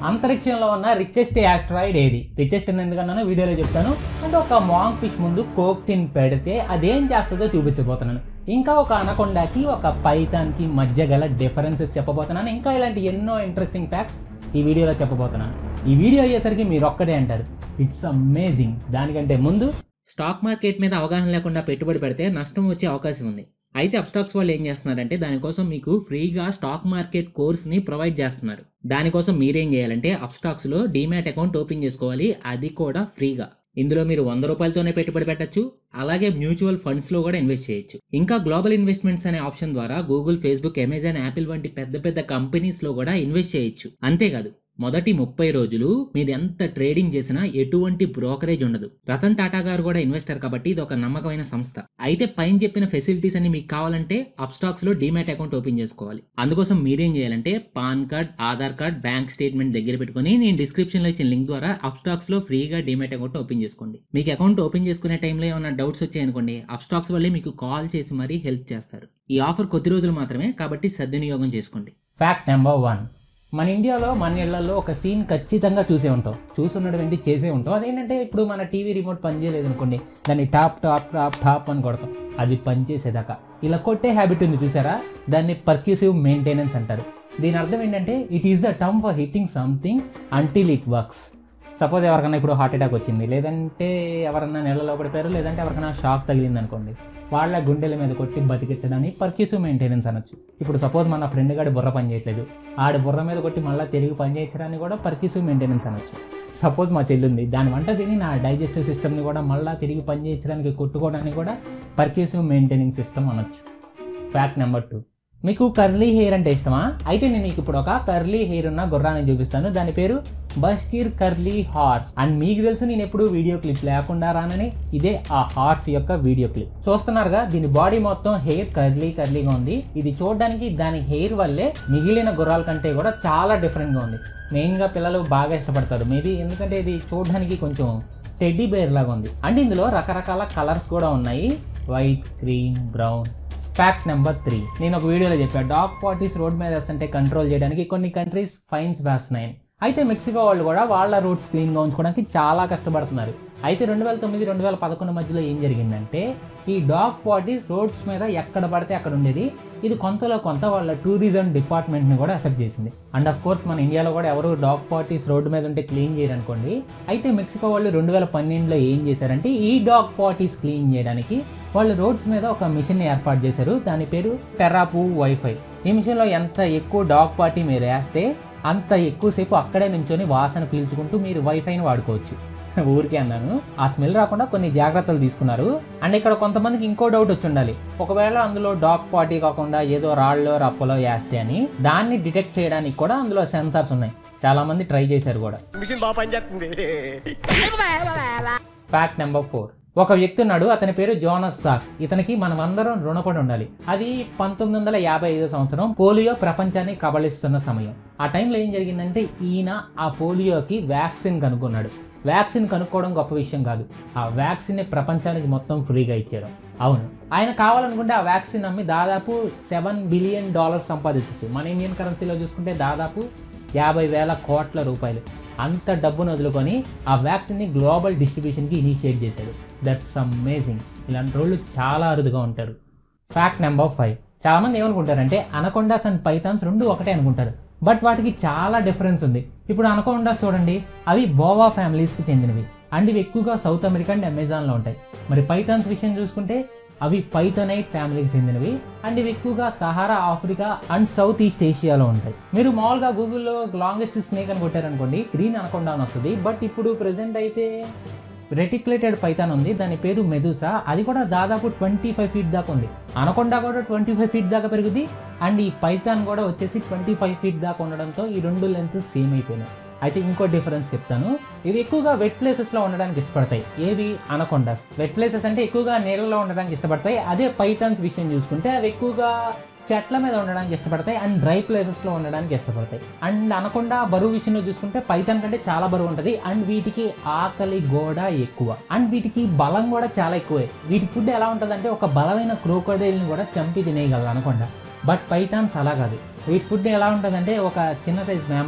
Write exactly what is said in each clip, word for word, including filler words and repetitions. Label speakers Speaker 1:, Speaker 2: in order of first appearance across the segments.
Speaker 1: అంతరిక్షంలో ఉన్న richest asteroid ఏది? రిచెస్ట్ అని ఎందుకన్నానో వీడియోలో చెప్తాను. అంటే ఒక మాంగ్ ఫిష్ ముందు కోక్ తిన్ పెడితే అదేం చేస్తుందో చూపించబోతున్నాను. ఇంకా ఒక అనకొండాకి ఒక పైథాన్కి మధ్య గల డిఫరెన్సెస్ చెప్పబోతున్నాను. ఇంకా ఇలాంటి ఎన్నో ఇంట్రెస్టింగ్ ఫ్యాక్ట్స్ ఈ వీడియోలో చెప్పబోతున్నాను. ఈ వీడియో అయ్యేసరికి మీరు ఒక్కడే అంటారు, ఇట్స్ అమేజింగ్. దానికంటే ముందు స్టాక్ మార్కెట్ మీద అవగాహన లేకుండా పెట్టుబడి పెడితే నష్టం వచ్చే అవకాశం ఉంది. అయితే అప్స్టాక్స్ వాళ్ళు ఏం చేస్తున్నారంటే దానికోసం మీకు ఫ్రీగా స్టాక్ మార్కెట్ కోర్స్ని ప్రొవైడ్ చేస్తున్నారు. దానికోసం మీరేం చేయాలంటే అప్స్టాక్స్లో డీమ్యాట్ అకౌంట్ ఓపెన్ చేసుకోవాలి, అది కూడా ఫ్రీగా. ఇందులో మీరు వంద రూపాయలతోనే పెట్టుబడి పెట్టచ్చు, అలాగే మ్యూచువల్ ఫండ్స్లో కూడా ఇన్వెస్ట్ చేయొచ్చు. ఇంకా గ్లోబల్ ఇన్వెస్ట్మెంట్స్ అనే ఆప్షన్ ద్వారా గూగుల్, ఫేస్బుక్, అమెజాన్, యాపిల్ వంటి పెద్ద పెద్ద కంపెనీస్లో కూడా ఇన్వెస్ట్ చేయొచ్చు. అంతేకాదు మొదటి ముప్పై రోజులు మీరు ఎంత ట్రేడింగ్ చేసినా ఎటువంటి బ్రోకరేజ్ ఉండదు. రతన్ టాటా గారు కూడా ఇన్వెస్టర్ కాబట్టి ఇది ఒక నమ్మకమైన సంస్థ. అయితే పైన చెప్పిన ఫెసిలిటీస్ అన్ని మీకు కావాలంటే అప్స్టాక్స్ లో డీమ్యాట్ అకౌంట్ ఓపెన్ చేసుకోవాలి. అందుకోసం మీరేం చేయాలంటే PAN card, Aadhaar card, bank statement దగ్గర పెట్టుకుని నేను డిస్క్రిప్షన్ లో ఇచ్చిన లింక్ ద్వారా అప్స్టాక్స్ లో ఫ్రీగా డీమ్యాట్ అకౌంట్ ఓపెన్ చేసుకోండి. మీకు అకౌంట్ ఓపెన్ చేసుకునే టైంలో ఏమైనా డౌట్స్ వచ్చాయనుకోండి, అప్స్టాక్స్ వల్లే మీకు కాల్ చేసి మరీ హెల్ప్ చేస్తారు. ఈ ఆఫర్ కొద్ది రోజులు మాత్రమే కాబట్టి సద్వినియోగం చేసుకోండి. ఫ్యాక్ట్ నెంబర్ వన్, మన ఇండియాలో మన ఇళ్లలో ఒక సీన్ ఖచ్చితంగా చూసే ఉంటాం, చూసున్నట్టు ఏంటి చేసే ఉంటాం. అదేంటంటే ఇప్పుడు మన టీవీ రిమోట్ పనిచేయలేదు అనుకోండి, దాన్ని టాప్ టాప్ టాప్ టాప్ అని కొడతాం, అది పనిచేసేదాకా. ఇలా కొట్టే హ్యాబిట్ ఉంది చూసారా, దాన్ని పర్క్యూసివ్ మెయింటెనెన్స్ అంటారు. దీని అర్థం ఏంటంటే it is the term for hitting something until it works. Suppose ఎవరికైనా ఇప్పుడు హార్ట్ అటాక్ వచ్చింది, లేదంటే ఎవరన్నా నెలలో పడిపోయారు, లేదంటే ఎవరికైనా షాక్ తగిలింది అనుకోండి, వాళ్ళ గుండెల మీద కొట్టి బతికించడాన్ని పర్క్యూసివ్ మెయింటెనెన్స్ అనొచ్చు. ఇప్పుడు సపోజ్ మన ఫ్రెండ్ గాడి బుర్ర పని చేయట్లేదు, ఆడి బుర్ర మీద కొట్టి మళ్ళీ తిరిగి పని చేయించడాన్ని కూడా పర్క్యూసివ్ మెయింటెనెన్స్ అనొచ్చు. సపోజ్ మా చెల్లి ఉంది, దాని వంట తిని నా డైజెస్టివ్ సిస్టమ్ని కూడా మళ్ళీ తిరిగి పని చేయించడానికి కొట్టుకోవడానికి కూడా పర్క్యూసివ్ మెయింటెనింగ్ సిస్టమ్ అనొచ్చు. ఫ్యాక్ట్ నెంబర్ టూ, మీకు కర్లీ హెయిర్ అంటే ఇష్టమా? అయితే నేను మీకు ఇప్పుడు ఒక కర్లీ హెయిర్ ఉన్న గుర్రాన్ని చూపిస్తాను. దాని పేరు బష్కీర్ కర్లీ హార్స్. అండ్ మీకు తెలుసు నేను ఎప్పుడు వీడియో క్లిప్ లేకుండా రానని, ఇదే ఆ హార్స్ యొక్క వీడియో క్లిప్. చూస్తున్నారుగా, దీని బాడీ మొత్తం హెయిర్ కర్లీ కర్లీగా ఉంది. ఇది చూడడానికి దాని హెయిర్ వల్లే మిగిలిన గుర్రాల కంటే కూడా చాలా డిఫరెంట్గా ఉంది. మెయిన్గా పిల్లలు బాగా ఇష్టపడతారు మేబీ, ఎందుకంటే ఇది చూడడానికి కొంచెం టెడ్డీ బేర్ లాగా ఉంది. అండ్ ఇందులో రకరకాల కలర్స్ కూడా ఉన్నాయి, white, cream, brown. Fact number three, నేను ఒక వీడియోలో చెప్పాను డాగ్ పార్టీస్ రోడ్ మీద వేస్తుంటే కంట్రోల్ చేయడానికి కొన్ని కంట్రీస్ ఫైన్స్ వేస్తున్నాయి. అయితే మెక్సికో వాళ్ళు కూడా వాళ్ళ రోడ్స్ క్లీన్గా ఉంచుకోవడానికి చాలా కష్టపడుతున్నారు. అయితే రెండు వేల తొమ్మిది రెండు వేల పదకొండు మధ్యలో ఏం జరిగిందంటే ఈ డాగ్ పార్టీస్ రోడ్స్ మీద ఎక్కడ పడితే అక్కడ ఉండేది. ఇది కొంతలో కొంత వాళ్ళ టూరిజం డిపార్ట్మెంట్ని కూడా ఎఫెక్ట్ చేసింది. అండ్ ఆఫ్ కోర్స్ మన ఇండియాలో కూడా ఎవరు డాగ్ పార్టీస్ రోడ్డు మీద ఉంటే క్లీన్ చేయరనుకోండి. అయితే మెక్సికో వాళ్ళు రెండు వేల పన్నెండులో ఏం చేశారంటే ఈ డాగ్ పార్టీస్ క్లీన్ చేయడానికి వాళ్ళు రోడ్స్ మీద ఒక మిషన్ ఏర్పాటు చేశారు. దాని పేరు టెరాపు వైఫై. ఈ మిషన్లో ఎంత ఎక్కువ డాగ్ పార్టీ మీరు వేస్తే అంత ఎక్కువసేపు అక్కడే నుంచొని వాసన పీల్చుకుంటూ మీరు వైఫైని వాడుకోవచ్చు. ఊరికే అన్నాను, ఆ స్మెల్ రాకుండా కొన్ని జాగ్రత్తలు తీసుకున్నారు. అండ్ ఇక్కడ కొంతమందికి ఇంకో డౌట్ వచ్చి ఉండాలి, ఒకవేళ అందులో డాగ్ పార్టీ కాకుండా ఏదో రాళ్ళలో రప్పలో వేస్తే అని, దాన్ని డిటెక్ట్ చేయడానికి కూడా అందులో సెన్సార్స్ ఉన్నాయి. చాలా మంది ట్రై చేశారు కూడా. ఫ్యాక్ట్ నెంబర్ ఫోర్, ఒక వ్యక్తి ఉన్నాడు, అతని పేరు జోనస్ సాక్. ఇతనికి మనం అందరం రుణపడి ఉండాలి. అది పంతొమ్మిది వందల యాభై ఐదో సంవత్సరం పోలియో ప్రపంచాన్ని కబళిస్తున్న సమయం. ఆ టైంలో ఏం జరిగిందంటే ఈయన ఆ పోలియోకి వ్యాక్సిన్ కనుక్కున్నాడు. వ్యాక్సిన్ కనుక్కోవడం గొప్ప విషయం కాదు, ఆ వ్యాక్సిన్ ప్రపంచానికి మొత్తం ఫ్రీగా ఇచ్చారు. అవును, ఆయన కావాలనుకుంటే ఆ వ్యాక్సిన్ అమ్మి దాదాపు సెవెన్ బిలియన్ డాలర్స్ సంపాదించచ్చు. మన ఇండియన్ కరెన్సీలో చూసుకుంటే దాదాపు యాభై వేల కోట్ల రూపాయలు. అంత డబ్బును వదులుకొని ఆ వ్యాక్సిన్ని గ్లోబల్ డిస్ట్రిబ్యూషన్కి ఇనిషియేట్ చేశాడు. That's amazing. ఇలాంటి రోళ్ళు చాలా అరుదుగా ఉంటారు. ఫ్యాక్ట్ నెంబర్ ఫైవ్, చాలా మంది ఏమనుకుంటారంటే అనకొండాస్ అండ్ పైథాన్స్ రెండు ఒకటే అనుకుంటారు, బట్ వాటికి చాలా డిఫరెన్స్ ఉంది. ఇప్పుడు అనకొండాస్ చూడండి, అవి బోవా ఫ్యామిలీస్కి చెందినవి అండ్ ఇవి ఎక్కువగా సౌత్ అమెరికా అండ్ అమెజాన్లో ఉంటాయి. మరి పైథాన్స్ విషయం చూసుకుంటే అవి పైథనైట్ ఫ్యామిలీకి చెందినవి అండ్ ఇవి ఎక్కువగా Sahara, Africa and south east ఏషియాలో ఉంటాయి. మీరు మామూలుగా గూగుల్లో లాంగెస్ట్ స్నేక్ అని కొట్టారనుకోండి, గ్రీన్ అనకొండా అని వస్తుంది. బట్ ఇప్పుడు ప్రెసెంట్ అయితే రెటిక్యులేటెడ్ పైథాన్ ఉంది, దాని పేరు మెదుసా. అది కూడా దాదాపు ట్వంటీ ఫైవ్ ఫీట్ దాకా ఉంది. అనకొండా కూడా ట్వంటీ ఫైవ్ ఫీట్ దాకా పెరుగుద్ది అండ్ ఈ పైథాన్ కూడా వచ్చేసి ట్వంటీ ఫైవ్ ఫీట్ దాకా ఉండడంతో ఈ రెండు లెంత్ సేమ్ అయిపోయినాయి. అయితే ఇంకో డిఫరెన్స్ చెప్తాను, ఇవి ఎక్కువగా వెట్ ప్లేసెస్లో ఉండడానికి ఇష్టపడతాయి. ఏవి? అనకొండాస్. వెట్ ప్లేసెస్ అంటే ఎక్కువగా నీళ్ళలో ఉండడానికి ఇష్టపడతాయి. అదే పైథాన్స్ విషయం చూసుకుంటే అవి ఎక్కువగా చెట్ల మీద ఉండడానికి ఇష్టపడతాయి అండ్ డ్రై ప్లేసెస్లో ఉండడానికి ఇష్టపడతాయి. అండ్ అనకొండా బరువు విషయంలో చూసుకుంటే పైథాన్ కంటే చాలా బరువు ఉంటుంది అండ్ వీటికి ఆకలి కూడా ఎక్కువ అండ్ వీటికి బలం కూడా చాలా ఎక్కువే. వీటి ఫుడ్ ఎలా ఉంటుందంటే ఒక బలమైన క్రోకోడైల్ని కూడా చంపి తినేయగలరు అనకొండా. బట్ పైథాన్స్ అలా కాదు. వీటి ఫుడ్ ఎలా ఉంటుందంటే ఒక చిన్న size mammals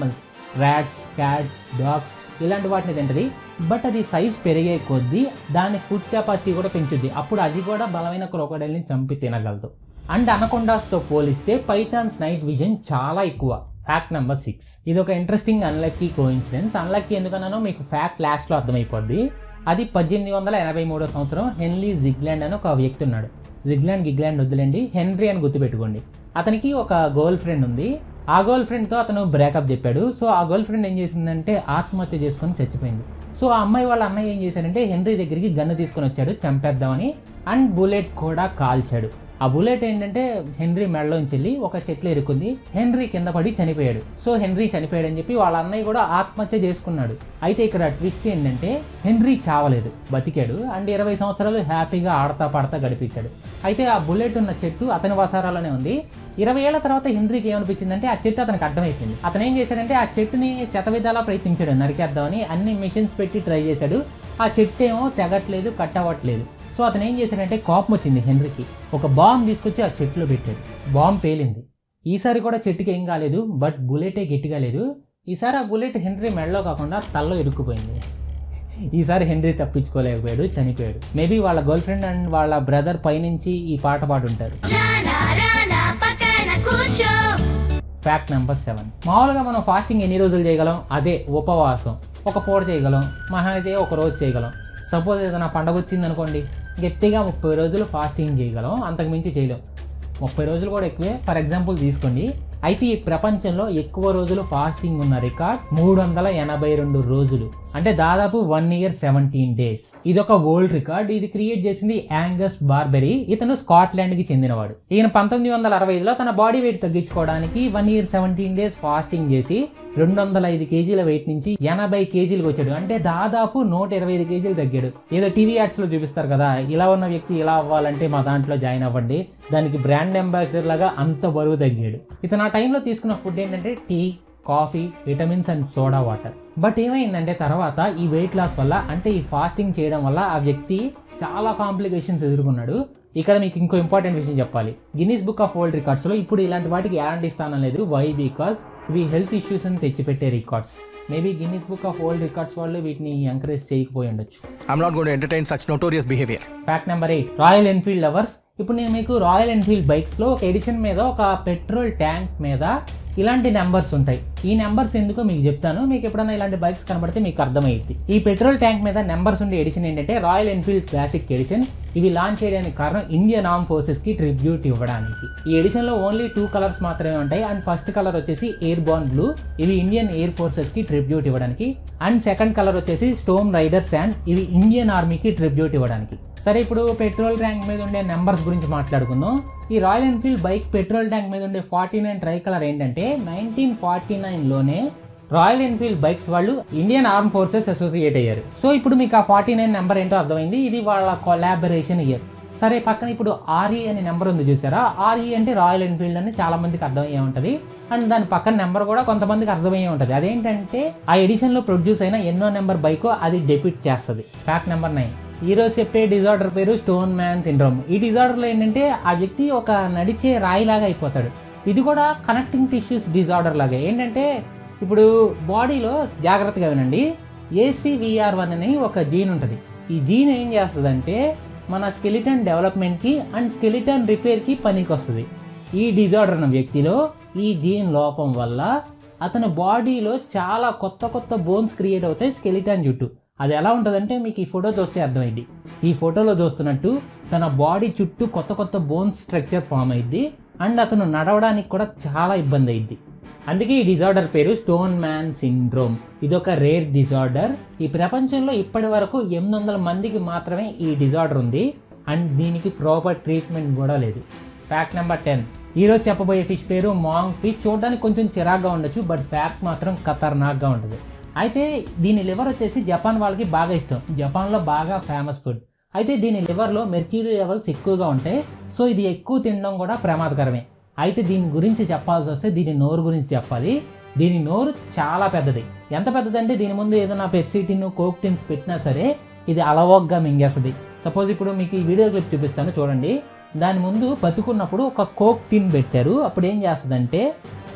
Speaker 1: rats, cats, dogs ఇలాంటి వాటిని తింటది. బట్ అది సైజ్ పెరిగే కొద్దీ దాని ఫుడ్ కెపాసిటీ కూడా పెంచుద్ది. అప్పుడు అది కూడా బలమైన క్రొకోడైల్ని చంపి తినగలదు. అండ్ అనకొండాస్తో పోలిస్తే పైథాన్స్ నైట్ విజన్ చాలా ఎక్కువ. Fact number six. ఇది ఒక ఇంట్రెస్టింగ్ అన్లక్కీ కోఇన్సిడెన్స్. అన్లక్కీ ఎందుకన్నానో మీకు ఫ్యాక్ట్ లాస్ట్లో అర్థమైపోద్ది. అది పద్దెనిమిది వందల ఎనభై మూడో సంవత్సరం హెన్రీ జిగ్లాండ్ అని ఒక వ్యక్తి ఉన్నాడు. జిగ్లాండ్ గిగ్లాండ్ వద్దులేండి, హెన్రీ అని గుర్తుపెట్టుకోండి. అతనికి ఒక గర్ల్ ఫ్రెండ్ ఉంది. ఆ గర్ల్ ఫ్రెండ్తో అతను బ్రేకప్ చెప్పాడు. సో ఆ గర్ల్ ఫ్రెండ్ ఏం చేసిందంటే ఆత్మహత్య చేసుకొని చచ్చిపోయింది. సో ఆ అమ్మాయి వాళ్ళ అన్నయ్య ఏం చేశాడంటే హెన్రీ దగ్గరికి గన్ను తీసుకొని వచ్చాడు చంపేద్దామని. అండ్ బుల్లెట్ కూడా కాల్చాడు. ఆ బుల్లెట్ ఏంటంటే హెన్రీ మెడలోంచి వెళ్ళి ఒక చెట్లు ఎరుకుంది. హెన్రీ కింద పడి చనిపోయాడు. సో హెన్రీ చనిపోయాడు అని చెప్పి వాళ్ళ అన్నయ్య కూడా ఆత్మహత్య చేసుకున్నాడు. అయితే ఇక్కడ ట్విస్ట్ ఏంటంటే హెన్రీ చావలేదు, బతికాడు. అండ్ ఇరవై సంవత్సరాలు హ్యాపీగా ఆడతా పాడతా గడిపేశాడు. అయితే ఆ బుల్లెట్ ఉన్న చెట్టు అతని వసారాలోనే ఉంది. ఇరవై ఏళ్ల తర్వాత హెన్రీకి ఏమనిపించిందంటే ఆ చెట్టు అతనికి అర్థమైపోయింది. అతను ఏం చేశాడంటే ఆ చెట్టుని శతవిధాలా ప్రయత్నించాడు నరికేద్దామని. అన్ని మిషన్స్ పెట్టి ట్రై చేశాడు. ఆ చెట్టు ఏమో తెగట్లేదు, కట్ అవ్వట్లేదు. సో అతను ఏం చేశాడంటే కోపం వచ్చింది హెన్రీకి. ఒక బాంబ్ తీసుకొచ్చి ఆ చెట్టులో పెట్టాడు. బాంబ్ పేలింది. ఈసారి కూడా చెట్టుకి ఏం కాలేదు, బట్ బుల్లెటే గట్టిగా లేదు. ఈసారి ఆ బుల్లెట్ హెన్రీ మెడలో కాకుండా తల్లో ఇరుక్కుపోయింది. ఈసారి హెన్రీ తప్పించుకోలేకపోయాడు, చనిపోయాడు. మేబీ వాళ్ళ గర్ల్ ఫ్రెండ్ అండ్ వాళ్ళ బ్రదర్ పైనుంచి ఈ పాట పాడుంటారు. Fact number seven. మామూలుగా మనం ఫాస్టింగ్ ఎన్ని రోజులు చేయగలం? అదే ఉపవాసం ఒక పూట చేయగలం, మహా అయితే ఒక రోజు చేయగలం. సపోజ్ ఏదైనా పండగ వచ్చింది అనుకోండి, గట్టిగా ముప్పై రోజులు ఫాస్టింగ్ చేయగలం, అంతకు మించి చేయలేం. ముప్పై రోజులు కూడా ఎక్కువే. ఫర్ ఎగ్జాంపుల్ తీసుకోండి. అయితే ఈ ప్రపంచంలో ఎక్కువ రోజులు ఫాస్టింగ్ ఉన్న రికార్డ్ మూడు వందల ఎనభై రెండు రోజులు, అంటే దాదాపు వన్ ఇయర్ సెవెంటీన్ డేస్. ఇది ఒక వరల్డ్ రికార్డ్. ఇది క్రియేట్ చేసింది యాంగస్ బార్బెరీ. ఇతను స్కాట్లాండ్ కి చెందినవాడు. ఈయన పంతొమ్మిది వందల అరవై ఐదులో తన బాడీ వెయిట్ తగ్గించుకోవడానికి one year seventeen days fasting చేసి రెండు వందల ఐదు కేజీల వెయిట్ నుంచి ఎనభై కేజీలకు వచ్చాడు. అంటే దాదాపు నూట ఇరవై ఐదు కేజీలు తగ్గాడు. ఏదో టీవీ యాడ్స్ లో చూపిస్తారు కదా, ఇలా ఉన్న వ్యక్తి ఇలా అవ్వాలంటే మా దాంట్లో జాయిన్ అవ్వండి, దానికి బ్రాండ్ అంబాసిడర్ లాగా అంత బరువు తగ్గాడు. ఇతను ఆ టైంలో తీసుకున్న ఫుడ్ ఏంటంటే tea, coffee, vitamins and soda water. But ఏమైందంటే తర్వాత ఈ వెయిట్ లాస్ వల్ల, అంటే ఈ ఫాస్టింగ్ చేయడం వల్ల ఆ వ్యక్తి చాలా కాంప్లికేషన్స్ ఎదుర్కొన్నాడు. ఇక్కడ మీకు ఇంకో ఇంపార్టెంట్ విషయం చెప్పాలి. Guinness book of world records లో ఇప్పుడు ఇలాంటి వాటికి ఎలాంటి స్థానం లేదు. వై? బికాస్ ఇవి హెల్త్ ఇష్యూస్ అని తెచ్చిపెట్టే records. Maybe Guinness book of world records వాళ్ళు వీటిని ఎంకరేజ్ చేయకపోయి ఉండొచ్చు.
Speaker 2: I'm not going to entertain such notorious behavior.
Speaker 1: Fact number eight. Royal Enfield lovers. ఇప్పుడు నేను మీకు రాయల్ ఎన్ఫీల్డ్ బైక్స్ లో ఒక ఎడిషన్ మీద ఒక పెట్రోల్ ట్యాంక్ మీద ఇలాంటి నెంబర్స్ ఉంటాయి. ఈ నెంబర్స్ ఎందుకో మీకు చెప్తాను. మీకు ఎప్పుడైనా ఇలాంటి బైక్స్ కనబడితే మీకు అర్థమైంది. ఈ పెట్రోల్ ట్యాంక్ మీద నెంబర్స్ ఉండే ఎడిషన్ ఏంటంటే రాయల్ ఎన్ఫీల్డ్ క్లాసిక్ ఎడిషన్. ఇవి లాంచ్ చేయడానికి కారణం ఇండియన్ ఆర్మ్ ఫోర్సెస్ కి ట్రిబ్యూట్ ఇవ్వడానికి. ఈ ఎడిషన్ లో ఓన్లీ టూ కలర్స్ మాత్రమే ఉంటాయి. అండ్ ఫస్ట్ కలర్ వచ్చేసి ఎయిర్ బార్న్ బ్లూ, ఇవి ఇండియన్ ఎయిర్ ఫోర్సెస్ కి ట్రిబ్యూట్ ఇవ్వడానికి. అండ్ సెకండ్ కలర్ వచ్చేసి స్టోమ్ రైడర్ శాండ్, ఇవి ఇండియన్ ఆర్మీకి ట్రిబ్యూట్ ఇవ్వడానికి. సరే, ఇప్పుడు పెట్రోల్ ట్యాంక్ మీద ఉండే నెంబర్స్ గురించి మాట్లాడుకుందాం. ఈ Royal Enfield bike petrol tank మీద ఉండే ఫార్టీ నైన్ ట్రై కలర్ ఏంటంటే నైన్టీన్ ఫార్టీ నైన్ లోనే రాయల్ ఎన్ఫీల్డ్ బైక్స్ వాళ్ళు ఇండియన్ ఆర్మ్ ఫోర్సెస్ అసోసియేట్ అయ్యారు. సో ఇప్పుడు మీకు ఆ ఫార్టీ నైన్ నెంబర్ ఏంటో అర్థమైంది. ఇది వాళ్ళ కొలాబరేషన్ ఇయర్. సరే, పక్కన ఇప్పుడు ఆర్ఈ అనే నెంబర్ ఉంది చూసారా? ఆర్ఈ అంటే రాయల్ ఎన్ఫీల్డ్ అని చాలా మందికి అర్థమయ్యే ఉంటుంది. అండ్ దాని పక్కన నెంబర్ కూడా కొంతమందికి అర్థమయ్యే ఉంటుంది. అదేంటంటే ఆ ఎడిషన్ లో ప్రొడ్యూస్ అయిన ఎన్నో నెంబర్ బైకో అది డెపిట్ చేస్తుంది. Fact number nine. ఈ రోజు చెప్పే డిజార్డర్ పేరు స్టోన్ మ్యాన్ సిండ్రోమ్. ఈ డిజార్డర్ లో ఏంటంటే ఆ వ్యక్తి ఒక నడిచే రాయిలాగా అయిపోతాడు. ఇది కూడా కనెక్టింగ్ టిష్యూస్ డిజార్డర్ లాగా. ఏంటంటే ఇప్పుడు బాడీలో జాగ్రత్తగా వినండి, ఏసీవీఆర్ వన్ అని ఒక జీన్ ఉంటుంది. ఈ జీన్ ఏం చేస్తుందంటే మన స్కెలిటన్ డెవలప్మెంట్కి అండ్ స్కెలిటన్ రిపేర్కి పనికి వస్తుంది. ఈ డిజార్డర్ ఉన్న వ్యక్తిలో ఈ జీన్ లోపం వల్ల అతని బాడీలో చాలా కొత్త కొత్త బోన్స్ క్రియేట్ అవుతాయి స్కెలిటన్ చుట్టూ. అది ఎలా ఉంటుందంటే మీకు ఈ ఫోటో చూస్తే అర్థమైంది. ఈ ఫోటోలో చూస్తున్నట్టు తన బాడీ చుట్టూ కొత్త కొత్త బోన్స్ స్ట్రక్చర్ ఫామ్ అయింది. అండ్ అతను నడవడానికి కూడా చాలా ఇబ్బంది అయింది. అందుకే ఈ డిజార్డర్ పేరు స్టోన్ మ్యాన్ సిండ్రోమ్. ఇదొక రేర్ డిజార్డర్. ఈ ప్రపంచంలో ఇప్పటి వరకు ఎనిమిది వందల మందికి మాత్రమే ఈ డిజార్డర్ ఉంది. అండ్ దీనికి ప్రాపర్ ట్రీట్మెంట్ కూడా లేదు. Fact number ten. ఈరోజు చెప్పబోయే ఫిష్ పేరు మాంగ్ ఫిష్. చూడడానికి కొంచెం చిరాగ్గా ఉండొచ్చు, బట్ ఫ్యాక్ట్ మాత్రం ఖతర్నాక్గా ఉంటుంది. అయితే దీని లివర్ వచ్చేసి జపాన్ వాళ్ళకి బాగా ఇష్టం. జపాన్లో బాగా ఫేమస్ ఫుడ్. అయితే దీని లివర్లో మెర్క్యూరీ లెవెల్స్ ఎక్కువగా ఉంటాయి. సో ఇది ఎక్కువ తినడం కూడా ప్రమాదకరమే. అయితే దీని గురించి చెప్పాల్సి వస్తే దీని నోరు గురించి చెప్పాలి. దీని నోరు చాలా పెద్దది. ఎంత పెద్దదంటే దీని ముందు ఏదైనా పెప్సీ టిన్, కోక్ టిన్స్ పెట్టినా సరే ఇది అలవోగ్గా మింగేస్తుంది. సపోజ్ ఇప్పుడు మీకు ఈ వీడియో క్లిప్ చూపిస్తాను చూడండి. దాని ముందు బతుకున్నప్పుడు ఒక కోక్ టిన్ పెట్టారు. అప్పుడు ఏం చేస్తుందంటే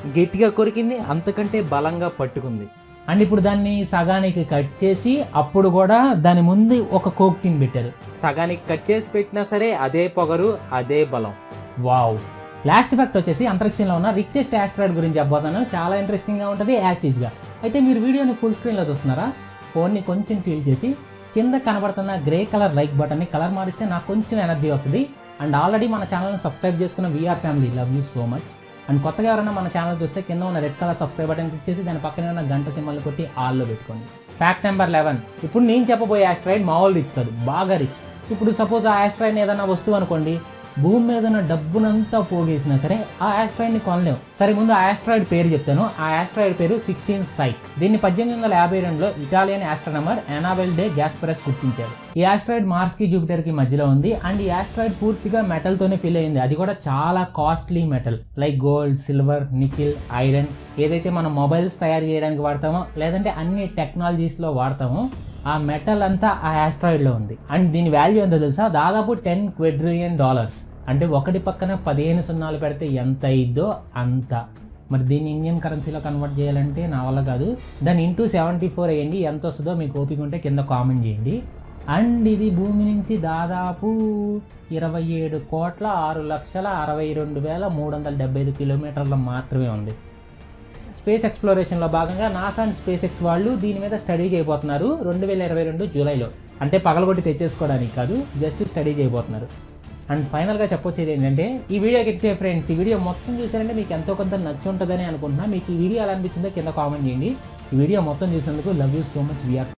Speaker 1: గట్టిగా కొరికింది, అంతకంటే బలంగా పట్టుకుంది. అండ్ ఇప్పుడు దాన్ని సగానికి కట్ చేసి అప్పుడు కూడా దాని ముందు ఒక కోక్ టిన్ పెట్టారు. సగానికి కట్ చేసి పెట్టినా సరే అదే పొగరు, అదే బలం. వావ్. లాస్ట్ ఫ్యాక్ట్ వచ్చేసి అంతరిక్షంలో ఉన్న రిచెస్ట్ ఆస్ట్రాయిడ్ గురించి చెప్పబోతాను. చాలా ఇంట్రెస్టింగ్గా ఉంటుంది యాస్టీజ్గా. అయితే మీరు వీడియోని ఫుల్ స్క్రీన్లో చూస్తున్నారా? ఫోన్ని కొంచెం ఫీల్ చేసి కింద కనబడుతున్న గ్రే కలర్ లైక్ బటన్ని కలర్ మారిస్తే నాకు కొంచెం ఎనర్జీ వస్తుంది. అండ్ ఆల్రెడీ మన ఛానల్ని సబ్స్క్రైబ్ చేసుకున్న VR family love you so much. And కొత్తగా ఎవరైనా మన ఛానల్ చూస్తే కింద ఉన్న red colour subscribe button click చేసి దాని పక్కనే ఉన్న గంట సింబల్ని కొట్టి ఆల్లో పెట్టుకోండి. Fact number eleven. ఇప్పుడు నేను చెప్పబోయే ఆస్ట్రాయిడ్ మామూలు రిచ్ కాదు, బాగా రిచ్. ఇప్పుడు సపోజ్ ఆ ఆస్ట్రాయిడ్ ఏదైనా వస్తువు అనుకోండి, భూమి మీద ఉన్న డబ్బునంతా పోగేసినా సరే ఆ ఆస్ట్రాయిడ్ ని కొనలేము. సరే ముందు ఆ ఆస్ట్రాయిడ్ పేరు చెప్తాను. ఆ ఆస్ట్రాయిడ్ పేరు సిక్స్టీన్ సైక్. దీన్ని పద్దెనిమిది వందల యాభై రెండులో Italian astronomer Annibale de Gasparis గుర్తించారు. ఈ ఆస్ట్రాయిడ్ మార్స్ కి జూపిటర్ కి మధ్యలో ఉంది. అండ్ ఈ ఆస్ట్రాయిడ్ పూర్తిగా మెటల్ తోనే ఫిల్ అయింది. అది కూడా చాలా costly metal like gold, silver, nickel, iron. ఏదైతే మనం మొబైల్స్ తయారు చేయడానికి వాడతామో లేదంటే అన్ని టెక్నాలజీస్ లో వాడతామో ఆ మెటల్ అంతా ఆ ఆస్ట్రాయిడ్ లో ఉంది. అండ్ దీని వాల్యూ ఎంతో తెలుసా? దాదాపు టెన్ క్వాడ్రిలియన్ డాలర్స్. అంటే ఒకటి పక్కన పదిహేను సున్నాలు పెడితే ఎంత అయిద్దో అంత. మరి దీన్ని ఇండియన్ కరెన్సీలో కన్వర్ట్ చేయాలంటే నా వల్ల కాదు. దాన్ని ఇంటూ సెవెంటీ ఫోర్ వేయండి, ఎంత వస్తుందో మీకు ఓపిక ఉంటే కింద కామెంట్ చేయండి. అండ్ ఇది భూమి నుంచి దాదాపు ఇరవై ఏడు కోట్ల ఆరు లక్షల అరవై రెండు వేల మూడు వందల డెబ్బై ఐదు కిలోమీటర్ల మాత్రమే ఉంది. స్పేస్ ఎక్స్ప్లోరేషన్లో భాగంగా నాసా అండ్ స్పేస్ ఎక్స్ వాళ్ళు దీని మీద స్టడీ చేయబోతున్నారు రెండు వేల ఇరవై రెండు జూలైలో. అంటే పగలగొట్టి తెచ్చేసుకోవడానికి కాదు, జస్ట్ స్టడీ చేయబోతున్నారు. అండ్ ఫైనల్గా చెప్పొచ్చేది ఏంటంటే ఈ వీడియోకి ఎక్కితే ఫ్రెండ్స్, ఈ వీడియో మొత్తం చూసారంటే మీకు ఎంతో కొంత నచ్చి ఉంటుందని అనుకుంటున్నా. మీకు ఈ వీడియో ఎలా అనిపించిందో కింద కామెంట్ చేయండి. ఈ వీడియో మొత్తం చూసినందుకు love you so much. We are